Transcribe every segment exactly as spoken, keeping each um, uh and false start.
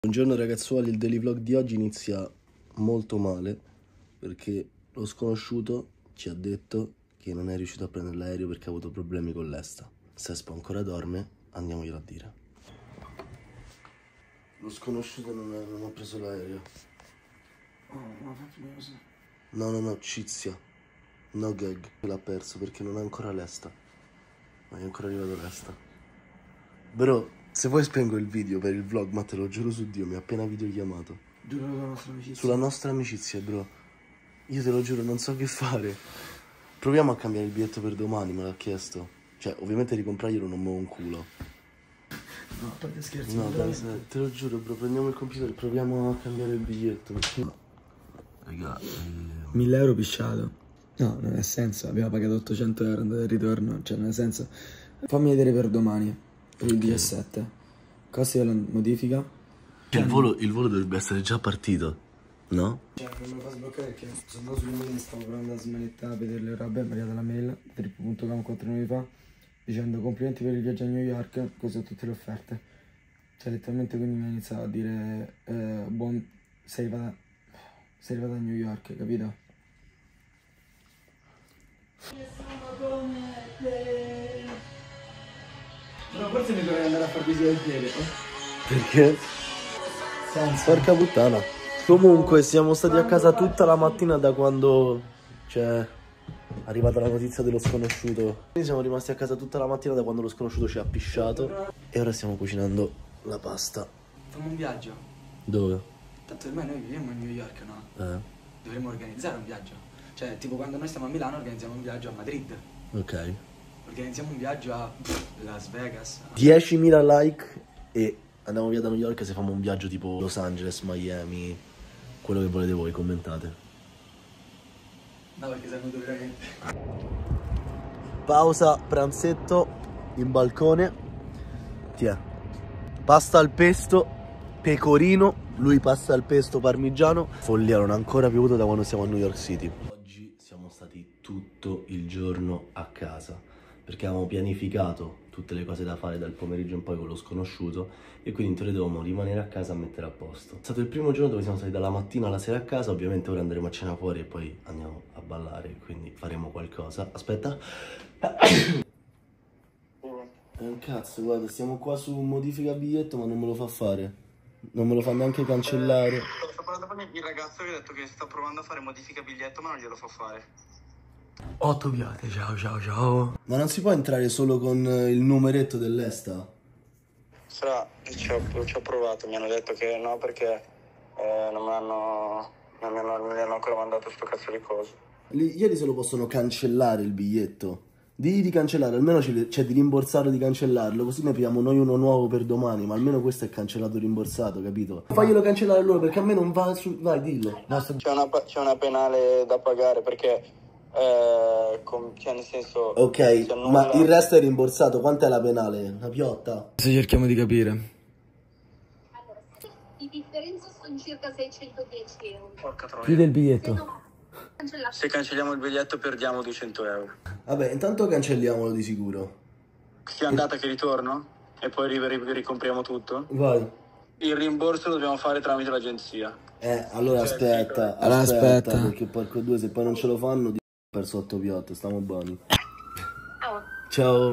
Buongiorno ragazzuoli, il daily vlog di oggi inizia molto male perché lo sconosciuto ci ha detto che non è riuscito a prendere l'aereo perché ha avuto problemi con l'Esta. Sespo ancora dorme, andiamoglielo a dire. Lo sconosciuto non, è, non ha preso l'aereo. Oh, ma fatti così. No, no, no, Cizia. No gag, l'ha perso perché non è ancora l'Esta. Ma è ancora arrivato l'Esta. Bro, se vuoi spengo il video per il vlog, ma te lo giuro su Dio, mi ha appena videochiamato. Giuro sulla nostra amicizia. Sulla nostra amicizia, bro. Io te lo giuro, non so che fare. Proviamo a cambiare il biglietto per domani, me l'ha chiesto. Cioè, ovviamente ricomprarglielo non muovo un culo. No, fate scherzi. No, dai, te lo giuro, bro, prendiamo il computer e proviamo a cambiare il biglietto. Raga, eh... mille euro pisciato. No, non ha senso, abbiamo pagato ottocento euro andata e ritorno, cioè non ha senso. Fammi vedere per domani, per il diciassette. Costi della modifica? Il volo, il volo dovrebbe essere già partito, no? Cioè, non me lo fa sbloccare perché sono andato sulle mail, stavo provando a smanettare a vedere le robe, mi è arrivata la mail, trip punto com quattro anni fa, dicendo complimenti per il viaggio a New York, queste sono tutte le offerte. Cioè, letteralmente quindi mi ha iniziato a dire, eh, buon, sei arrivata, sei arrivata a New York, capito? No, forse mi dovrei andare a far visita al piede, eh? Perché? Senza. Porca puttana. Comunque siamo stati a casa tutta la mattina da quando c'è arrivata la notizia dello sconosciuto. Quindi siamo rimasti a casa tutta la mattina da quando lo sconosciuto ci ha pisciato. E ora stiamo cucinando la pasta. Facciamo un viaggio. Dove? Tanto ormai noi viviamo a New York, no? Eh. Dovremmo organizzare un viaggio. Cioè, tipo quando noi stiamo a Milano organizziamo un viaggio a Madrid. Ok. Organizziamo un viaggio a Las Vegas. diecimila like e andiamo via da New York se facciamo un viaggio tipo Los Angeles, Miami. Quello che volete voi, commentate. No, perché siamo due veramente. Pausa, pranzetto in balcone. Tiè. Pasta al pesto, pecorino. Lui pasta al pesto parmigiano. Follia, non ha ancora piovuto da quando siamo a New York City. Oggi siamo stati tutto il giorno a casa perché avevamo pianificato tutte le cose da fare dal pomeriggio in poi con lo sconosciuto e quindi in teoria dovevamo rimanere a casa a mettere a posto. È stato il primo giorno dove siamo stati dalla mattina alla sera a casa, ovviamente ora andremo a cena fuori e poi andiamo a ballare, quindi faremo qualcosa. Aspetta. È un cazzo, guarda, stiamo qua su modifica biglietto ma non me lo fa fare. Non me lo fa neanche cancellare. Sto parlando con il ragazzo che ha detto che sta provando a fare modifica biglietto ma non glielo fa fare. Otto piate, ciao ciao ciao. Ma non si può entrare solo con il numeretto dell'Esta? Sarà, ci ho, ci ho provato, mi hanno detto che no perché eh, non mi hanno, non mi hanno, non mi hanno ancora mandato sto cazzo di cose. Li, ieri se lo possono cancellare il biglietto. Digli di cancellare, almeno c'è cioè, di rimborsarlo, di cancellarlo, così ne pigliamo noi uno nuovo per domani, ma almeno questo è cancellato rimborsato, capito? Faglielo cancellare loro perché a me non va su... Vai, dillo. C'è una, c'è una penale da pagare perché, eh, com, cioè nel senso... Ok, ma il resto è rimborsato, quant'è la penale? Una piotta? Se cerchiamo di capire. Allora, di differenza sono circa seicentodieci euro. Porca troia. Più del biglietto. Se cancelliamo il biglietto perdiamo duecento euro. Vabbè, intanto cancelliamolo di sicuro. Sia andata che ritorno e poi ri, ri, ricompriamo tutto. Vai. Il rimborso lo dobbiamo fare tramite l'agenzia. Eh, allora Cioè, aspetta, allora aspetta, aspetta. perché porco due, se poi non ce lo fanno, di per sotto piatto, stiamo buoni. Oh. Ciao.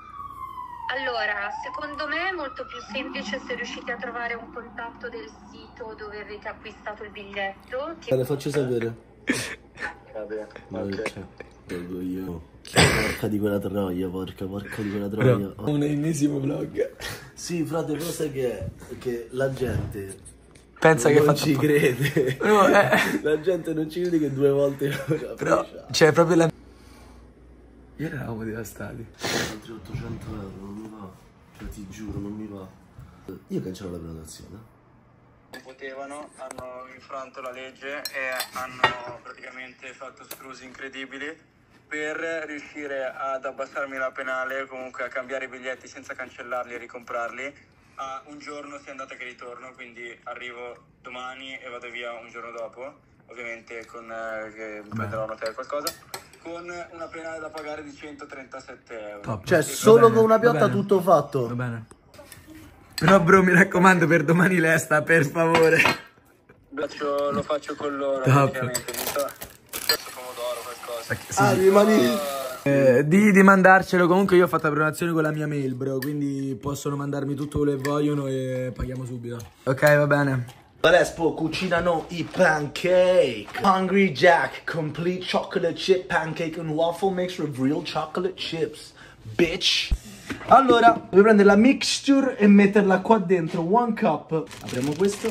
Allora, secondo me è molto più semplice se riuscite a trovare un contatto del sito dove avete acquistato il biglietto. Che... Le faccio sapere. Vabbè, Ok. ok. Tolgo io. Porca di quella troia, porca, porca di quella troia. Oh. Un ennesimo vlog. Sì, frate, però sai che è? Che la gente Pensa non che fa ci troppo- crede. No, eh. La gente non ci crede che due volte Però, cioè, proprio la... Ieri eravamo devastati. altri ottocento euro, non mi va. Cioè, ti giuro, non mi va. Io cancello la prenotazione. Non potevano, hanno infranto la legge e hanno praticamente fatto scrusi incredibili per riuscire ad abbassarmi la penale, comunque a cambiare i biglietti senza cancellarli e ricomprarli a un giorno sia andata che ritorno, quindi arrivo domani e vado via un giorno dopo, ovviamente con eh, che prenderò un hotel qualcosa, con una penale da pagare di centotrentasette euro. Top. Cioè, Va solo bene, con una va piotta bene. tutto fatto. Va bene. Però bro, mi raccomando, per domani lesta, per favore. Faccio, lo faccio con loro, Top. praticamente. Mi so... pomodoro, qualcosa. Sì. Ah, rimani... Eh, di, di mandarcelo, comunque io ho fatto la prenotazione con la mia mail, bro, quindi possono mandarmi tutto quello che vogliono e paghiamo subito. Ok, va bene. Valespo cucinano i pancake. Hungry Jack complete chocolate chip pancake and waffle mix with real chocolate chips. Bitch. Allora, devo prendere la mixture e metterla qua dentro. One cup. Apriamo questo.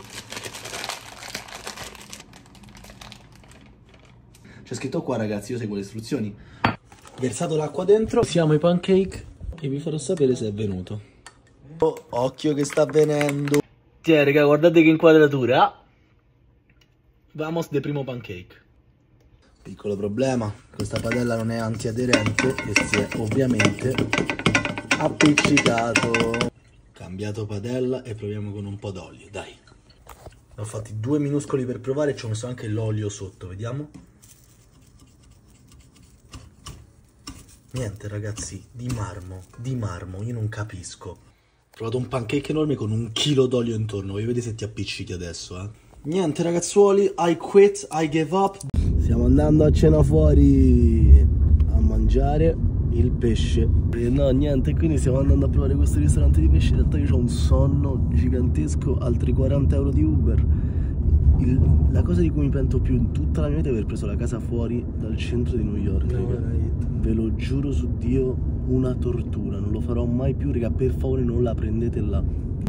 C'è scritto qua, ragazzi, io seguo le istruzioni. Versato l'acqua dentro, siamo i pancake e vi farò sapere se è venuto. Oh, occhio che sta venendo. Tiè, raga, guardate che inquadratura. Vamos de primo pancake. Piccolo problema, questa padella non è antiaderente e si è ovviamente appiccicato. Cambiato padella e proviamo con un po' d'olio, dai. Ne ho fatti due minuscoli per provare e ci ho messo anche l'olio sotto, vediamo. Niente ragazzi, di marmo, di marmo, io non capisco. Ho trovato un pancake enorme con un chilo d'olio intorno, voglio vedere se ti appiccichi adesso, eh. Niente ragazzuoli, I quit, I gave up. Stiamo andando a cena fuori a mangiare il pesce. E no, niente, quindi stiamo andando a provare questo ristorante di pesce. In realtà io ho un sonno gigantesco, altri quaranta euro di Uber. Il, la cosa di cui mi pento più in tutta la mia vita è aver preso la casa fuori dal centro di New York. No, ve lo giuro su Dio, una tortura, non lo farò mai più, raga, per favore non la prendete là.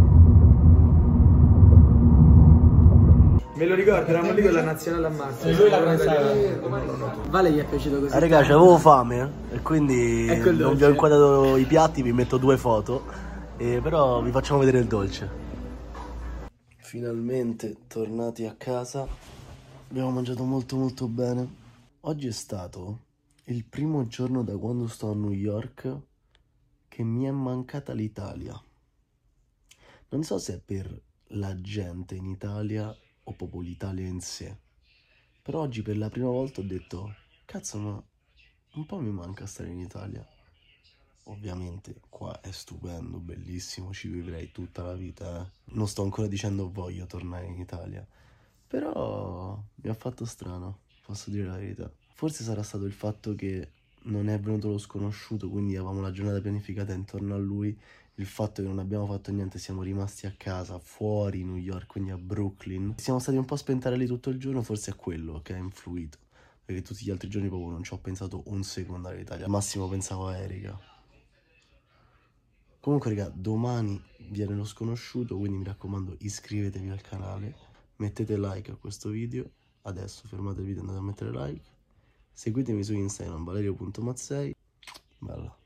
Me lo ricordo, eravamo lì con la nazionale a marzo. Lui la pensava. Vale, gli è piaciuto così. Ah, raga, avevo fame eh, e quindi ecco non vi ho inquadrato i piatti, vi metto due foto, eh, però vi facciamo vedere il dolce. Finalmente tornati a casa, abbiamo mangiato molto molto bene. Oggi è stato il primo giorno da quando sto a New York che mi è mancata l'Italia. Non so se è per la gente in Italia o proprio l'Italia in sé, però oggi per la prima volta ho detto cazzo, ma un po' mi manca stare in Italia. Ovviamente qua è stupendo, bellissimo, ci vivrei tutta la vita, eh. Non sto ancora dicendo voglio tornare in Italia, però mi ha fatto strano, posso dire la verità. Forse sarà stato il fatto che non è venuto lo sconosciuto, quindi avevamo la giornata pianificata intorno a lui, il fatto che non abbiamo fatto niente, siamo rimasti a casa, fuori New York, quindi a Brooklyn. Siamo stati un po' spentarelli tutto il giorno, forse è quello che ha influito, perché tutti gli altri giorni proprio non ci ho pensato un secondo all'Italia, al massimo pensavo a Erika. Comunque raga, domani viene lo sconosciuto, quindi mi raccomando iscrivetevi al canale, mettete like a questo video, adesso fermate il video e andate a mettere like, seguitemi su Instagram valerio punto mazzei, bella.